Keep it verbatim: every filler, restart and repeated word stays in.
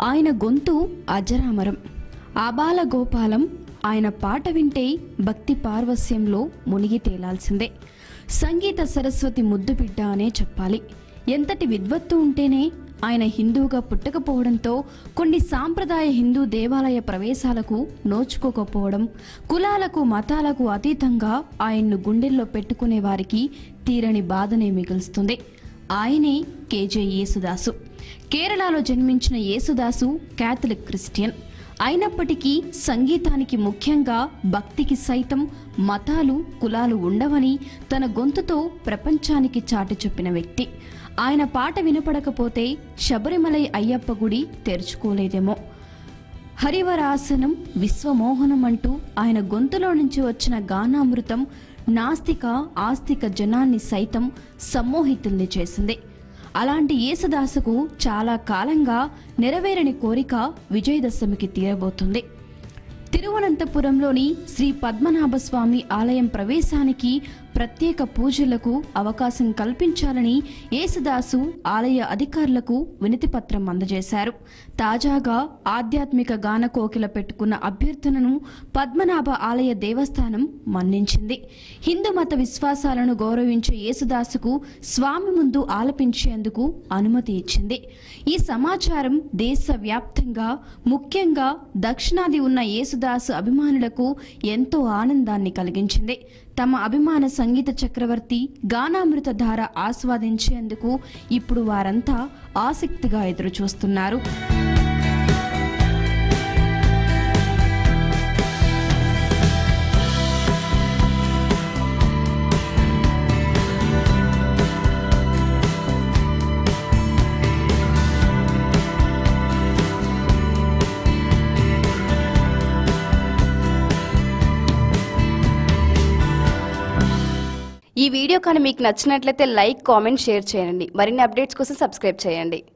ఆయన గొంతు అజరామరం. ఆబాల గోపాలం. ఆయన పాట వింటే భక్తి పార్వస్యంలో మునిగి తేలాల్సిందే. సంగీత సరస్వతి ముద్దు బిడ్డ అనే చెప్పాలి. ఎంతటి విద్వత్తు ఉంటేనే ఆయన హిందువుగా పుట్టకపోవడంతో కొన్ని సాంప్రదాయ హిందూ దేవాలయ ప్రవేశాలకు నోచుకోకపోవడం, కులాలకు మతాలకు అతీతంగా ఆయన్ను గుండెల్లో పెట్టుకునే వారికి తీరని బాధనే మిగులుస్తుంది. ఆయనే కేజే యేసుదాసు. కేరళలో జన్మించిన యేసుదాసు క్యాథలిక్ క్రిస్టియన్ అయినప్పటికీ సంగీతానికి, ముఖ్యంగా భక్తికి సైతం మతాలు కులాలు ఉండవని తన గొంతుతో ప్రపంచానికి చాటి చెప్పిన వ్యక్తి. ఆయన పాట వినపడకపోతే శబరిమలై అయ్యప్ప గుడి తెరుచుకోలేదేమో. హరివరాసనం విశ్వమోహనం అంటూ ఆయన గొంతులో నుంచి వచ్చిన గానామృతం నాస్తిక ఆస్తిక జనాన్ని సైతం సమ్మోహితుల్ని చేసింది. అలాంటి యేసుదాసుకు చాలా కాలంగా నెరవేరని కోరిక విజయదశమికి తీరబోతుంది. తిరువనంతపురంలోని శ్రీ పద్మనాభస్వామి ఆలయం ప్రవేశానికి, ప్రత్యేక పూజలకు అవకాశం కల్పించాలని యేసుదాసు ఆలయ అధికారులకు వినతి పత్రం అందజేశారు. తాజాగా ఆధ్యాత్మిక గాన కోకిల పెట్టుకున్న అభ్యర్థనను పద్మనాభ ఆలయ దేవస్థానం మన్నించింది. హిందూ మత విశ్వాసాలను గౌరవించే యేసుదాసుకు స్వామి ముందు ఆలపించేందుకు అనుమతి ఇచ్చింది. ఈ సమాచారం దేశవ్యాప్తంగా, ముఖ్యంగా దక్షిణాది ఉన్న యేసుదాసు అభిమానులకు ఎంతో ఆనందాన్ని కలిగించింది. తమ అభిమాన సంగీత చక్రవర్తి గానామృత ధార ఆస్వాదించేందుకు ఇప్పుడు వారంతా ఆసక్తిగా ఎదురుచూస్తున్నారు. ఈ వీడియో కానీ మీకు నచ్చినట్లయితే లైక్, కామెంట్, షేర్ చేయండి. మరిన్ని అప్డేట్స్ కోసం సబ్స్క్రైబ్ చేయండి.